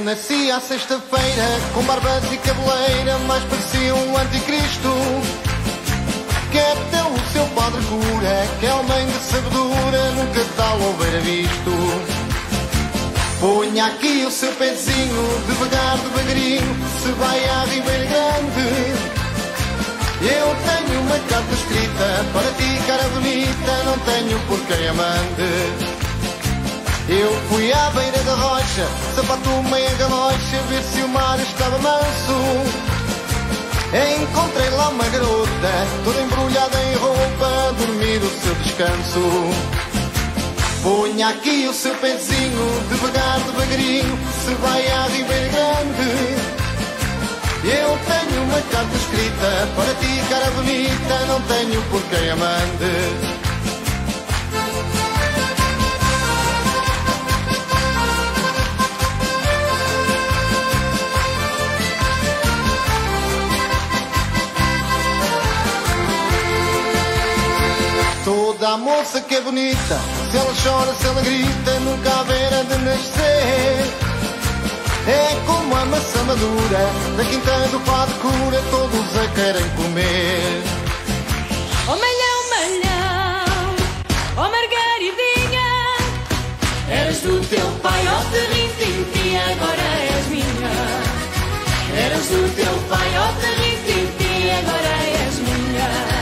nasci à sexta-feira, com barbas e cabeleira, mais parecia um anticristo. Que é até o seu padre cura, que é homem de sabedura, nunca tal houvera visto. Ponha aqui o seu pezinho, devagar, devagarinho, se vai à Ribeira Grande. Eu tenho uma carta escrita para ti, cara bonita, não tenho por quem a mande. Eu fui à beira da rocha, sapato meia galocha, ver se o mar estava manso. Encontrei lá uma garota, toda embrulhada em roupa, a dormir o seu descanso. Ponha aqui o seu pezinho, devagar, devagarinho, se vai à Ribeira Grande. Eu tenho uma carta escrita para ti, cara bonita, não tenho por quem a mande. Toda a moça que é bonita, se ela chora, se ela grita, nunca haverá de nascer. É como a maçã madura, da quinta do Padre Cura, todos a querem comer. Oh malhão, malhão, oh Margaridinha, eras do teu pai, oh terrim-tim-tim, agora és minha. Eras do teu pai, oh terrim-tim-tim, agora és minha.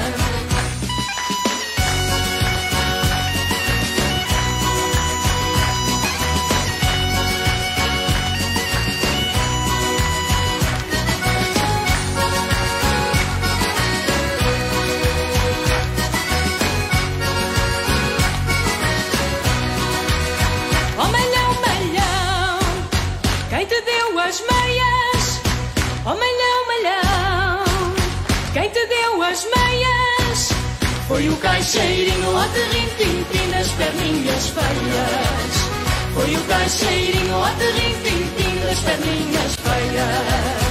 As meias, oh malhão, malhão, quem te deu as meias? Foi o caixeirinho, oh terrim-tim-tim, das perninhas feias. Foi o caixeirinho, oh terrim-tim-tim, das perninhas feias.